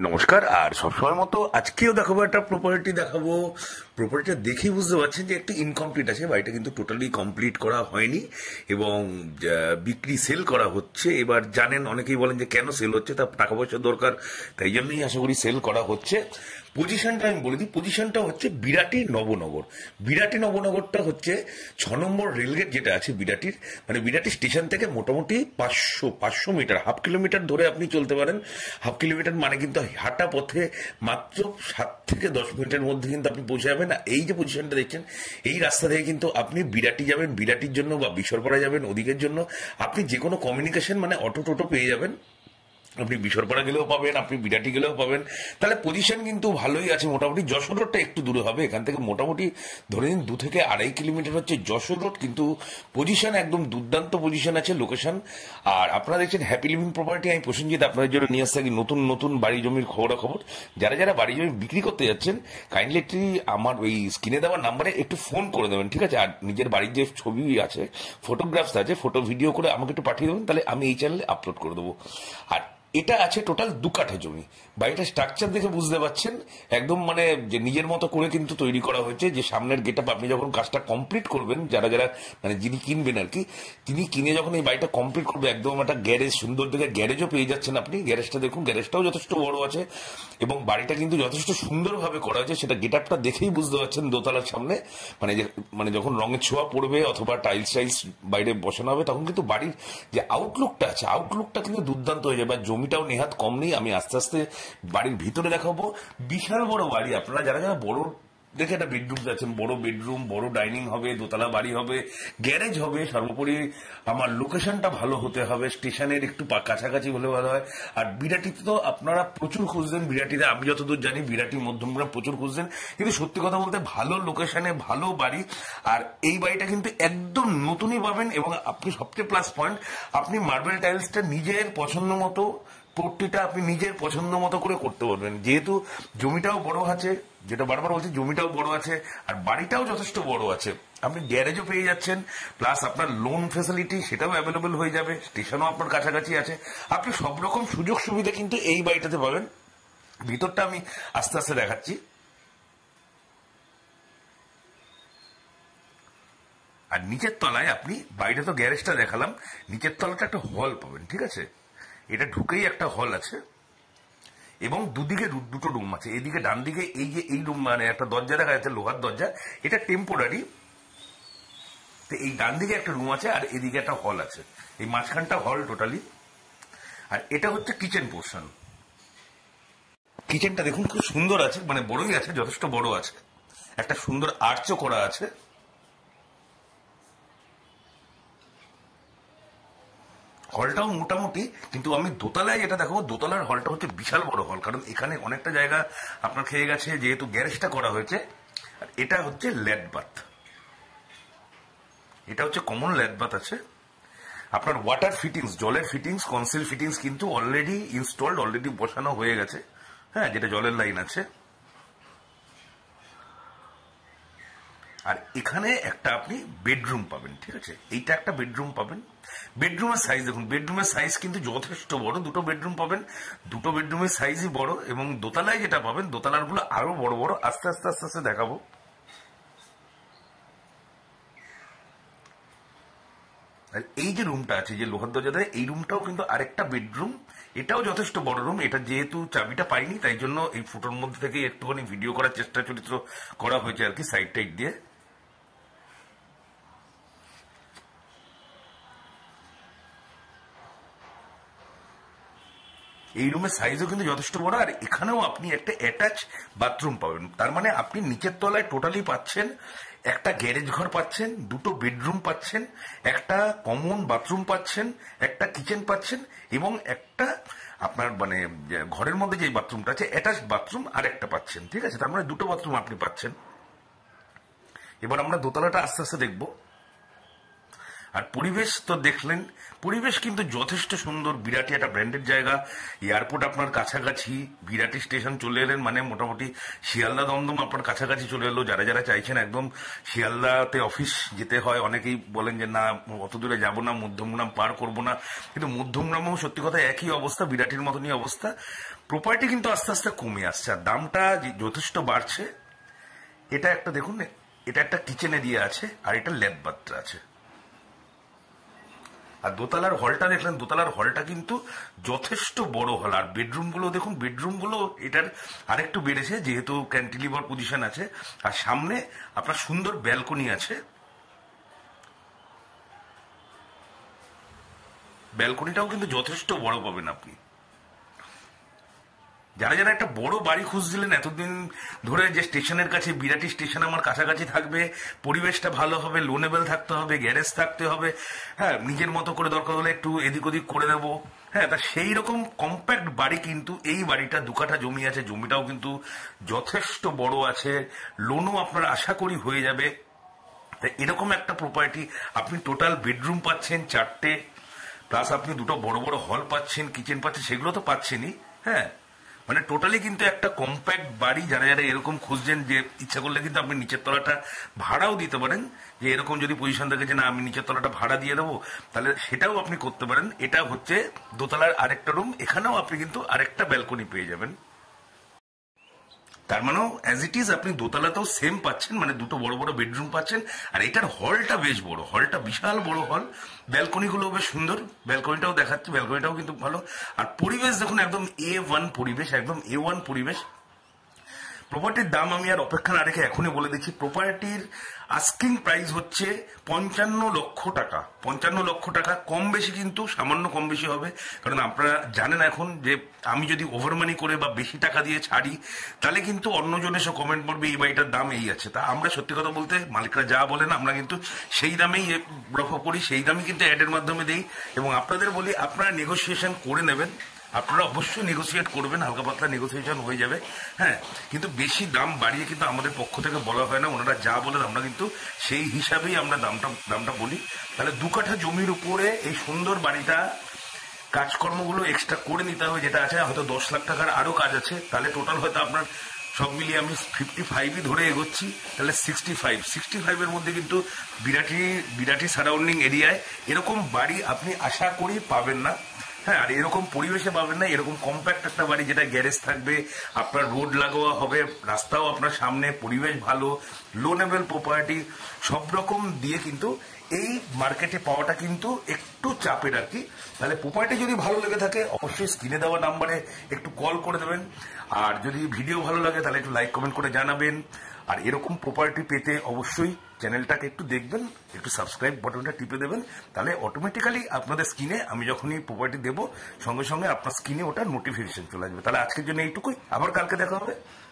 নমস্কার। আর সবসময় মতো আজকেও দেখাবো একটা প্রপার্টি দেখাবো। প্রপার্টিটা দেখেই বুঝতে পারছেন যে একটু ইনকমপ্লিট আছে, বাড়িটা কিন্তু টোটালি কমপ্লিট করা হয়নি এবং বিক্রি সেল করা হচ্ছে। এবার জানেন, অনেকেই বলেন যে কেন সেল হচ্ছে, তার টাকা পয়সার দরকার, তাই জন্যই আশা করি সেল করা হচ্ছে। পজিশনটা আমি বলে দিই, পজিশনটা হচ্ছে বিরাটি নবনগর। বিরাটি নবনগরটা হচ্ছে 6 নম্বর রেলগেট যেটা আছে বিরাটির, মানে বিরাটি স্টেশন থেকে মোটামুটি 500 মিটার, হাফ কিলোমিটার ধরে আপনি চলতে পারেন। হাফ কিলোমিটার মানে কিন্তু হাঁটা পথে মাত্র 7 থেকে 10 মিনিটের মধ্যে কিন্তু আপনি পৌঁছে যাবেন। না, এই যে পজিশনটা দেখছেন, এই রাস্তা থেকে কিন্তু আপনি বিরাটি যাবেন, বিরাটির জন্য বা বিশরপাড়া যাবেন ওদিকের জন্য আপনি যে কোনো কমিউনিকেশন মানে অটো টোটো পেয়ে যাবেন। আপনি বিশরপাড়া গেলেও পাবেন, আপনি বিরাটি গেলেও পাবেন। তাহলে পজিশন কিন্তু ভালোই আছে। মোটামুটি যশোর রোডটা একটু দূরে হবে এখান থেকে, মোটামুটি ধরে নিন 2 থেকে 2.5 কিলোমিটার হচ্ছে যশোর রোড, কিন্তু পজিশন একদম দুর্দান্ত পজিশন আছে, লোকেশন। আর আপনারা দেখছেন হ্যাপি লিভিং প্রপার্টি। আমি প্রসেনজিৎ আপনাদের জন্য নিয়ে আসতে থাকি নতুন নতুন বাড়ি জমির খবরাখবর। যারা যারা বাড়ি জমি বিক্রি করতে যাচ্ছেন, কাইন্ডলি একটি আমার ওই স্ক্রিনে দেওয়া নাম্বারে একটু ফোন করে দেবেন, ঠিক আছে? আর নিজের বাড়ির যে ছবি আছে, ফটোগ্রাফস আছে, ফটো ভিডিও করে আমাকে একটু পাঠিয়ে দেবেন, তাহলে আমি এই চ্যানেলে আপলোড করে দেবো। আর এটা আছে টোটাল 2 কাঠা জমি। বাড়িটার স্ট্রাকচার দেখে বুঝতে পারছেন একদম মানে যে নিজের মতো করে কিন্তু তৈরি করা হয়েছে। যে সামনের গেট আপ আপনি যখন কাজটা কমপ্লিট করবেন, যারা যারা মানে যিনি কিনবেন আর কি, তিনি কিনে যখন এই বাড়িটা কমপ্লিট করবে, একদম একটা গ্যারেজ, সুন্দর দেখে গ্যারেজও পেয়ে যাচ্ছেন আপনি। গ্যারেজটা দেখুন, গ্যারেজটাও যথেষ্ট বড় আছে এবং বাড়িটা কিন্তু যথেষ্ট সুন্দরভাবে করা হয়েছে। সেটা গেট আপটা দেখেই বুঝতে পারছেন দোতলার সামনে মানে যখন রঙের ছোঁয়া পড়বে অথবা টাইলস বাইরে বসানো হবে, তখন কিন্তু বাড়ির যে আউটলুকটা আছে, আউটলুকটা কিন্তু দুর্দান্ত হয়ে যাবে। আর জমিটাও নেহাত কম নেই। আমি আস্তে আস্তে বাড়ির ভিতরে দেখাবো। বিশাল বড় বাড়ি। আপনারা যারা যারা বড় দেখে একটা বেডরুম যাচ্ছেন, বড় বেডরুম, বড় ডাইনিং হবে, দোতলা বাড়ি হবে, গ্যারেজ হবে, সর্বোপরি আমার লোকেশনটা ভালো হতে হবে, স্টেশনের একটু কাছাকাছি হলে ভালো হয়। আর বিরাটিতে তো আপনারা প্রচুর খুঁজছেন, বিরাটিতে আমি যতদূর জানি বিরাটি মধ্যমগ্রাম প্রচুর খুঁজছেন, কিন্তু সত্যি কথা বলতে ভালো লোকেশনে ভালো বাড়ি। আর এই বাড়িটা কিন্তু একদম নতুনই পাবেন এবং আপনি সবচেয়ে প্লাস পয়েন্ট, আপনি মার্বেল টাইলসটা নিজের পছন্দ মতো, পট্টিটা আপনি নিজের পছন্দ মতো করে করতে পারবেন। যেহেতু জমিটাও বড় আছে, যেটা বারবার বলছি, জমিটাও বড় আছে আর বাড়িটাও যথেষ্ট বড় আছে। আপনি গ্যারেজও পেয়ে যাচ্ছেন, প্লাস আপনার লোন ফেসিলিটি সেটাও অ্যাভেলেবল হয়ে যাবে, স্টেশনও আপনার কাছাকাছি আছে। আপনি সব রকম সুযোগ সুবিধা কিন্তু এই বাড়িটাতে পাবেন। ভিতরটা আমি আস্তে আস্তে দেখাচ্ছি। আর নিচের তলায় আপনি, বাইরে তো গ্যারেজটা দেখালাম, নিচের তলাটা একটা হল পাবেন, ঠিক আছে? এটা ঢুকেই একটা হল আছে এবং দুদিকে দুটো রুম আছে। এদিকে ডান দিকে এই যে এই রুম, মানে একটা দরজা দেখা যাচ্ছে, লোহার দরজা, এটা টেম্পোরারি। তো এই ডান দিকে একটা রুম আছে আর এদিকে একটা হল আছে, এই মাঝখানটা হল টোটালি। আর এটা হচ্ছে কিচেন পোর্শন। কিচেনটা দেখুন খুব সুন্দর আছে, মানে বড়ই আছে, যথেষ্ট বড় আছে। একটা সুন্দর আর্চও করা আছে। হলটাও মোটামুটি, কিন্তু আমি দোতলায় যেটা দেখাবো, দোতলার হলটা হচ্ছে বিশাল বড় হল, কারণ এখানে অনেকটা জায়গা আপনার খেয়ে গেছে যেহেতু গ্যারেজটা করা হয়েছে। আর এটা হচ্ছে ল্যাড বাথ, এটা হচ্ছে কমন ল্যাড বাথ আছে। আপনার ওয়াটার ফিটিংস, জলের ফিটিংস, কনসিল ফিটিংস কিন্তু অলরেডি ইনস্টলড, অলরেডি বসানো হয়ে গেছে, হ্যাঁ, যেটা জলের লাইন আছে। আর এখানে একটা আপনি বেডরুম পাবেন, ঠিক আছে? এইটা একটা বেডরুম পাবেন। বেডরুমের সাইজ দেখুন, বেডরুমের সাইজ কিন্তু যথেষ্ট বড়। 2টো বেডরুম পাবেন, 2টো বেডরুমের সাইজই বড় এবং দোতলায় যেটা পাবেন, দোতলার গুলো আরো বড় বড়। আস্তে আস্তে আস্তে আস্তে দেখাবো। আর এই যে রুমটা আছে, যে লোহার দরজা দেয়, এই রুমটাও কিন্তু আরেকটা বেডরুম। এটাও যথেষ্ট বড় রুম। এটা যেহেতু চাবিটা পাইনি, তাই জন্য এই ফুটোর মধ্যে থেকে একটুখানি ভিডিও করার চেষ্টা চরিত্র করা হয়েছে আর কি, সাইড টাইড দিয়ে। এই রুমের সাইজও কিন্তু যথেষ্ট বড়। আর এখানেও আপনি একটা অ্যাটাচ বাথরুম পাবেন। তার মানে আপনি নিচের তলায় টোটালি পাচ্ছেন একটা গ্যারেজ ঘর পাচ্ছেন, 2টো বেডরুম পাচ্ছেন, একটা কমন বাথরুম পাচ্ছেন, একটা কিচেন পাচ্ছেন এবং একটা আপনার মানে ঘরের মধ্যে যে বাথরুমটা আছে অ্যাটাচ বাথরুম আর একটা পাচ্ছেন, ঠিক আছে? তার মানে 2টো বাথরুম আপনি পাচ্ছেন। এবার আমরা দোতলাটা আস্তে আস্তে দেখবো। আর পরিবেশ তো দেখলেন, পরিবেশ কিন্তু যথেষ্ট সুন্দর। বিরাটি একটা ব্র্যান্ডেড জায়গা, এয়ারপোর্ট আপনার কাছাকাছি, বিরাটি স্টেশন চলে এলেন মানে মোটামুটি শিয়ালদা দমদম আপনার কাছাকাছি চলে এলো। যারা যারা চাইছেন একদম শিয়ালদাতে অফিস যেতে হয়, অনেকেই বলেন যে না অত দূরে যাবো না, মধ্যমগ্রাম পার করবো না, কিন্তু মধ্যমগ্রামেও সত্যি কথা একই অবস্থা, বিরাটির মতনই অবস্থা। প্রপার্টি কিন্তু আস্তে আস্তে কমে আসছে আর দামটা যথেষ্ট বাড়ছে। এটা একটা দেখুন, এটা একটা কিচেন এরিয়া আছে আর এটা ল্যাব বাথরুম আছে। আর দোতলার হলটা দেখলেন, দোতলার হলটা কিন্তু যথেষ্ট বড় হল। আর বেডরুমগুলো দেখুন, বেডরুমগুলো এটার আরেকটু বেড়েছে যেহেতু ক্যান্টিলিভার পজিশন আছে। আর সামনে আপনার সুন্দর ব্যালকনি আছে, ব্যালকনিটাও কিন্তু যথেষ্ট বড় পাবেন আপনি। যারা যারা একটা বড় বাড়ি খুঁজছিলেন এতদিন ধরে, যে স্টেশনের কাছে, বিরাটি স্টেশন আমার কাছাকাছি থাকবে, পরিবেশটা ভালো হবে, লোনেবল থাকতে হবে, গ্যারেজ থাকতে হবে, হ্যাঁ নিজের মতো করে দরকার হলে একটু এদিক ওদিক করে দেবো, হ্যাঁ তা সেই রকম কম্প্যাক্ট বাড়ি কিন্তু এই বাড়িটা। 2 কাঠা জমি আছে, জমিটাও কিন্তু যথেষ্ট বড় আছে, লোনও আপনার আশা করি হয়ে যাবে। তাই এরকম একটা প্রপার্টি আপনি টোটাল বেডরুম পাচ্ছেন 4টে, প্লাস আপনি 2টো বড় বড় হল পাচ্ছেন, কিচেন পাচ্ছেন, সেগুলো তো পাচ্ছেনই। হ্যাঁ মানে টোটালি কিন্তু একটা কম্প্যাক্ট বাড়ি। যারা যারা এরকম খুঁজছেন, যে ইচ্ছা করলে কিন্তু আপনি নিচের তলাটা ভাড়াও দিতে পারেন, যে এরকম যদি পজিশন থাকে যে না আমি নিচের তলাটা ভাড়া দিয়ে দেবো, তাহলে সেটাও আপনি করতে পারেন। এটা হচ্ছে দোতলার আরেকটা রুম, এখানেও আপনি কিন্তু আরেকটা ব্যালকনি পেয়ে যাবেন। তার মানেও অ্যাজ ইট ইজ আপনি দোতলাতেও সেম পাচ্ছেন, মানে 2টো বড় বড় বেডরুম পাচ্ছেন। আর এটার হলটা বেশ বড়, হলটা বিশাল বড় হল, ব্যালকনিগুলো বেশ সুন্দর, ব্যালকনিটাও দেখাচ্ছে, ব্যালকনিটাও কিন্তু ভালো। আর পরিবেশ দেখুন, একদম A1 পরিবেশ, একদম A1 পরিবেশ। প্রপার্টির দাম আমি আর অপেক্ষা না রেখে এখনই বলে দিচ্ছি। প্রপার্টির আস্কিং প্রাইস হচ্ছে 55 লক্ষ টাকা। 55 লক্ষ টাকা, কম বেশি কিন্তু সামান্য কম বেশি হবে, কারণ আপনারা জানেন এখন যে আমি যদি ওভার মানি করে বা বেশি টাকা দিয়ে ছাড়ি, তাহলে কিন্তু অন্যজন এসে কমেন্ট করবে এই বাড়িটার দাম এই আছে। তা আমরা সত্যি কথা বলতে মালিকরা যা বলেন আমরা কিন্তু সেই দামেই রফা করি, সেই দামই কিন্তু অ্যাডের মাধ্যমে দিই। এবং আপনাদের বলি আপনারা নেগোসিয়েশন করে নেবেন, আপনারা অবশ্যই নেগোসিয়েট করবেন, হালকা পাতলা নেগোসিয়েশন হয়ে যাবে। হ্যাঁ কিন্তু বেশি দাম বাড়িয়ে কিন্তু আমাদের পক্ষ থেকে বলা হয় না, ওনারা যা বলেন আমরা কিন্তু সেই হিসাবেই আমরা দামটা বলি। তাহলে 2 কাঠা জমির উপরে এই সুন্দর বাড়িটা, কাজকর্মগুলো এক্সট্রা করে নিতে হবে, যেটা আছে হয়তো 10 লাখ টাকার আরো কাজ আছে, তাহলে টোটাল হয়তো আপনার সব মিলিয়ে আমি 55ই ধরে এগোচ্ছি, তাহলে 65 এর মধ্যে কিন্তু বিরাটি সারাউন্ডিং এরিয়ায় এরকম বাড়ি আপনি আশা করি পাবেন না। হ্যাঁ আর এরকম পরিবেশে পাবেন না, এরকম কম্প্যাক্ট একটা বাড়ি যেটা গ্যারেজ থাকবে, আপনার রোড লাগোয়া হবে, রাস্তাও আপনার সামনে, পরিবেশ ভালো, লোনেবল প্রপার্টি, সব রকম দিয়ে কিন্তু এই মার্কেটে পাওয়াটা কিন্তু একটু চাপের আর কি। তাহলে প্রপার্টি যদি ভালো লেগে থাকে অবশ্যই স্ক্রিনে দেওয়া নাম্বারে একটু কল করে দেবেন। আর যদি ভিডিও ভালো লাগে তাহলে একটু লাইক কমেন্ট করে জানাবেন। আর এরকম প্রপার্টি পেতে অবশ্যই চ্যানেলটাকে একটু দেখবেন, একটু সাবস্ক্রাইব বাটনটা টিপে দেবেন, তাহলে অটোমেটিক্যালি আপনাদের স্ক্রিনে আমি যখনই প্রপার্টি দেবো সঙ্গে সঙ্গে আপনার স্ক্রিনে ওটা নোটিফিকেশন চলে আসবে। তাহলে আজকের জন্য এইটুকুই, আবার কালকে দেখা হবে।